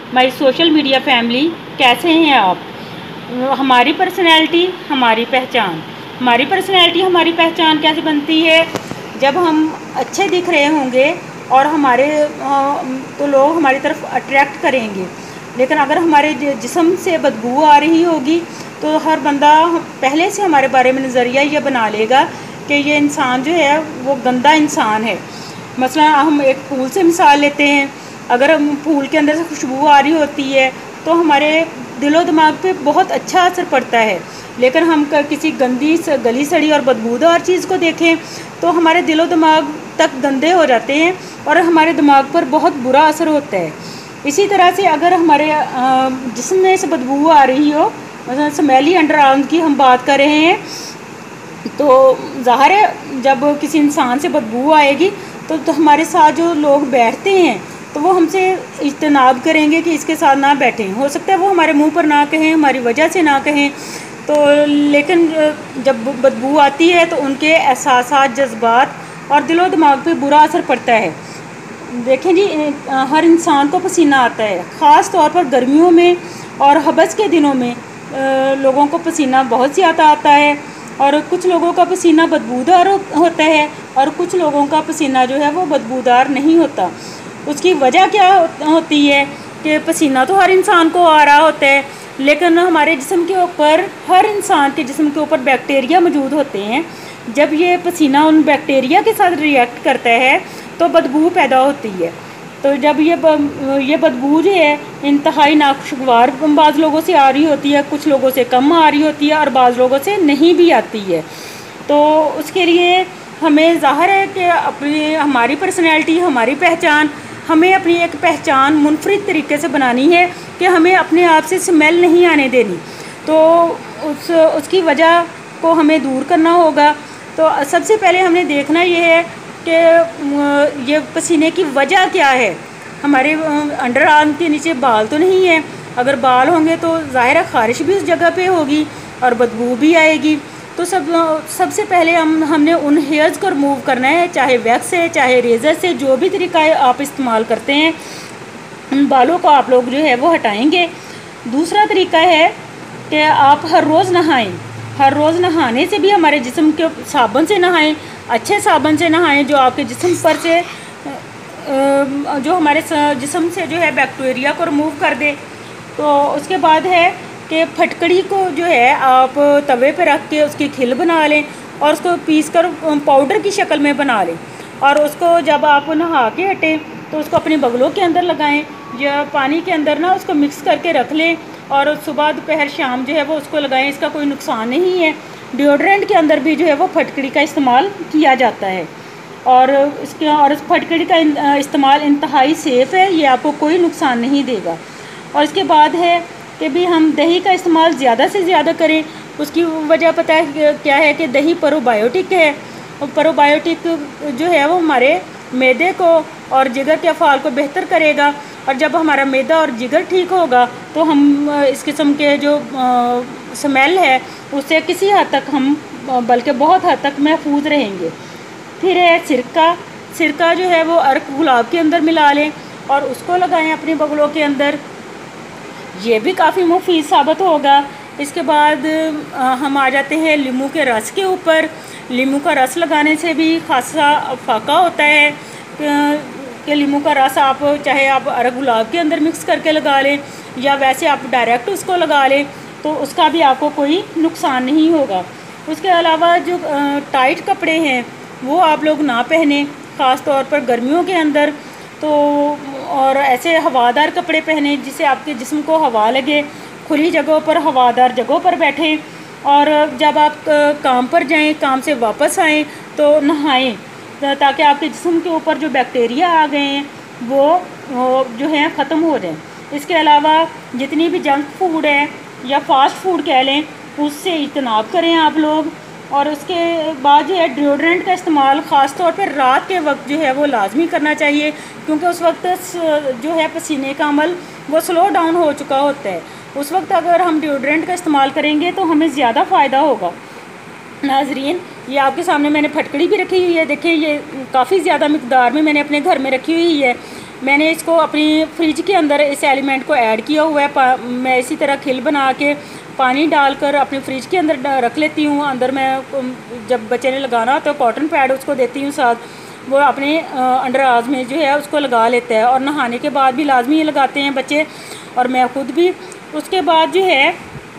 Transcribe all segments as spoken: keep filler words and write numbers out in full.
My social media family. कैसे हैं आप? हमारी पर्सनैलिटी हमारी पहचान। हमारी पर्सनैलिटी हमारी पहचान कैसे बनती है? जब हम अच्छे दिख रहे होंगे और हमारे तो लोग हमारी तरफ अट्रैक्ट करेंगे, लेकिन अगर हमारे जिस्म से बदबू आ रही होगी तो हर बंदा पहले से हमारे बारे में नज़रिया ये बना लेगा कि ये इंसान जो है वो गंदा इंसान है। मसलन हम एक फूल से मिसाल लेते हैं, अगर हम फूल के अंदर से खुशबू आ रही होती है तो हमारे दिलो दिमाग पे बहुत अच्छा असर पड़ता है, लेकिन हम किसी गंदी गली सड़ी और बदबूदार चीज़ को देखें तो हमारे दिलो दिमाग तक गंदे हो जाते हैं और हमारे दिमाग पर बहुत बुरा असर होता है। इसी तरह से अगर हमारे जिस्म में से बदबू आ रही हो, मतलब स्मेली अंडर आर्म की हम बात कर रहे हैं, तो ज़ाहिर है जब किसी इंसान से बदबू आएगी तो, तो हमारे साथ जो लोग बैठते हैं तो वो हमसे इज्तनाब करेंगे कि इसके साथ ना बैठें। हो सकता है वो हमारे मुंह पर ना कहें, हमारी वजह से ना कहें, तो लेकिन जब बदबू आती है तो उनके एहसासात, जज्बात और दिलो दिमाग पे बुरा असर पड़ता है। देखें जी, हर इंसान को पसीना आता है, ख़ास तौर पर गर्मियों में और हबस के दिनों में लोगों को पसीना बहुत ज़्यादा आता है, और कुछ लोगों का पसीना बदबूदार होता है और कुछ लोगों का पसीना जो है वो बदबूदार नहीं होता। उसकी वजह क्या होती है कि पसीना तो हर इंसान को आ रहा होता है, लेकिन हमारे जिस्म के ऊपर, हर इंसान के जिस्म के ऊपर बैक्टीरिया मौजूद होते हैं। जब ये पसीना उन बैक्टीरिया के साथ रिएक्ट करता है तो बदबू पैदा होती है। तो जब ये ब, ये बदबू जो है इंतहाई नाखुशगवार बाज़ लोगों से आ रही होती है, कुछ लोगों से कम आ रही होती है और बाज़ लोगों से नहीं भी आती है। तो उसके लिए हमें ज़ाहिर है कि अपनी हमारी पर्सनैलिटी हमारी पहचान, हमें अपनी एक पहचान मुनफरिद तरीके से बनानी है कि हमें अपने आप से स्मेल नहीं आने देनी। तो उस उसकी वजह को हमें दूर करना होगा। तो सबसे पहले हमने देखना ये है कि ये पसीने की वजह क्या है। हमारे अंडर आर्म के नीचे बाल तो नहीं है, अगर बाल होंगे तो ज़ाहिर है ख़ारिश भी उस जगह पे होगी और बदबू भी आएगी। तो सब सबसे पहले हम हमने उन हेयर्स को रिमूव करना है, चाहे वैक्स से, चाहे रेज़र से, जो भी तरीका आप इस्तेमाल करते हैं उन बालों को आप लोग जो है वो हटाएंगे। दूसरा तरीका है कि आप हर रोज़ नहाएं। हर रोज़ नहाने से भी हमारे जिस्म के साबुन से नहाएं, अच्छे साबुन से नहाएं जो आपके जिस्म पर से जो हमारे जिस्म से जो है बैक्टीरिया को रिमूव कर दे। तो उसके बाद है कि फटकड़ी को जो है आप तवे पे रख के उसकी खिल बना लें और उसको पीस कर पाउडर की शक्ल में बना लें, और उसको जब आप नहा के हटें तो उसको अपने बगलों के अंदर लगाएं या पानी के अंदर ना उसको मिक्स करके रख लें, और सुबह दोपहर शाम जो है वो उसको लगाएं। इसका कोई नुकसान नहीं है। डिओड्रेंट के अंदर भी जो है वो फटकड़ी का इस्तेमाल किया जाता है, और इसके और इस फटकड़ी का इस्तेमाल इंतहाई सेफ़ है, ये आपको कोई नुकसान नहीं देगा। और इसके बाद है कि भी हम दही का इस्तेमाल ज़्यादा से ज़्यादा करें। उसकी वजह पता है क्या है कि दही प्रोबायोटिक है, और प्रोबायोटिक जो है वो हमारे मैदे को और जिगर के अफ़ाल को बेहतर करेगा, और जब हमारा मैदा और जिगर ठीक होगा तो हम इस किस्म के जो स्मेल है उससे किसी हद तक हम, बल्कि बहुत हद तक महफूज रहेंगे। फिर है सिरका। सिरका जो है वो अर्क गुलाब के अंदर मिला लें और उसको लगाएं अपने बगलों के अंदर, ये भी काफ़ी मुफीद साबित होगा। इसके बाद हम आ जाते हैं लीमू के रस के ऊपर। लीमू का रस लगाने से भी खासा फाका होता है कि लीमू का रस आप चाहे आप अर्क गुलाब के अंदर मिक्स करके लगा लें या वैसे आप डायरेक्ट उसको लगा लें तो उसका भी आपको कोई नुकसान नहीं होगा। उसके अलावा जो टाइट कपड़े हैं वो आप लोग ना पहने, ख़ास तौर पर गर्मियों के अंदर। तो और ऐसे हवादार कपड़े पहने जिससे आपके जिस्म को हवा लगे, खुली जगहों पर, हवादार जगहों पर बैठें, और जब आप काम पर जाएं, काम से वापस आएं तो नहाएं, ताकि आपके जिस्म के ऊपर जो बैक्टीरिया आ गए हैं वो, वो जो है ख़त्म हो जाएं। इसके अलावा जितनी भी जंक फूड है या फास्ट फूड कह लें उससे इज्तनाब करें आप लोग। और उसके बाद जो है डिओड्रेंट का इस्तेमाल ख़ास तौर पर रात के वक्त जो है वो लाजमी करना चाहिए, क्योंकि उस वक्त जो है पसीने का अमल वो स्लो डाउन हो चुका होता है। उस वक्त अगर हम डिओड्रेंट का इस्तेमाल करेंगे तो हमें ज़्यादा फ़ायदा होगा। नाजरीन, ये आपके सामने मैंने फटकड़ी भी रखी हुई है, देखिए ये काफ़ी ज़्यादा मिकदार में मैंने अपने घर में रखी हुई है। मैंने इसको अपनी फ्रिज के अंदर इस एलिमेंट को ऐड किया हुआ है। मैं इसी तरह खिल बना के पानी डालकर अपने फ्रिज के अंदर रख लेती हूँ। अंदर मैं जब बच्चे ने लगाना हो तो कॉटन पैड उसको देती हूँ साथ, वो अपने अंडर आर्म्स में जो है उसको लगा लेता है। और नहाने के बाद भी लाजमी ये लगाते हैं बच्चे, और मैं ख़ुद भी। उसके बाद जो है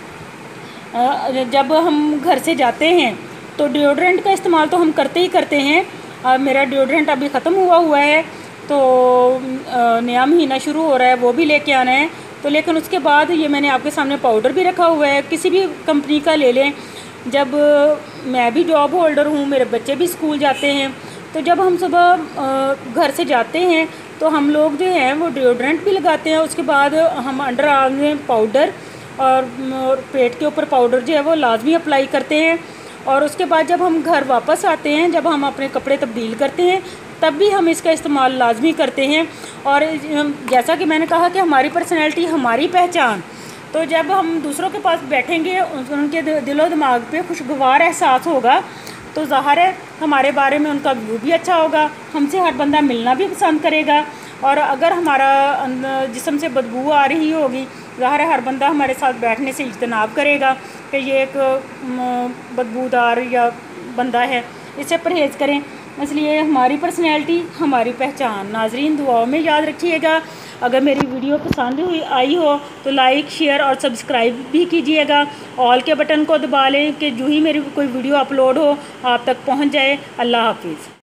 जब हम घर से जाते हैं तो डिओड्रेंट का इस्तेमाल तो हम करते ही करते हैं। मेरा डिओड्रेंट अभी ख़त्म हुआ हुआ है, तो नया महीना शुरू हो रहा है, वो भी लेके आना है। तो लेकिन उसके बाद ये मैंने आपके सामने पाउडर भी रखा हुआ है, किसी भी कंपनी का ले लें। जब मैं भी जॉब होल्डर हूँ, मेरे बच्चे भी स्कूल जाते हैं, तो जब हम सुबह घर से जाते हैं तो हम लोग जो हैं वो डिओड्रेंट भी लगाते हैं। उसके बाद हम अंडर आर्म में पाउडर और पेट के ऊपर पाउडर जो है वो लाजमी अप्लाई करते हैं। और उसके बाद जब हम घर वापस आते हैं, जब हम अपने कपड़े तब्दील करते हैं, तब भी हम इसका इस्तेमाल लाजमी करते हैं। और जैसा कि मैंने कहा कि हमारी पर्सनैलिटी हमारी पहचान, तो जब हम दूसरों के पास बैठेंगे उनके दिलो दिमाग पे खुशगवार एहसास होगा, तो ज़ाहिर है हमारे बारे में उनका व्यू भी अच्छा होगा, हमसे हर बंदा मिलना भी पसंद करेगा। और अगर हमारा जिस्म से बदबू आ रही होगी, ज़ाहिर है हर बंदा हमारे साथ बैठने से इज्तनाब करेगा कि ये एक बदबूदार या बंदा है, इससे परहेज़ करें। इसलिए हमारी पर्सनैलिटी हमारी पहचान। नाजरीन, दुआओं में याद रखिएगा। अगर मेरी वीडियो पसंद हुई आई हो तो लाइक, शेयर और सब्सक्राइब भी कीजिएगा। ऑल के बटन को दबा लें कि जो ही मेरी कोई वीडियो अपलोड हो आप तक पहुंच जाए। अल्लाह हाफिज़।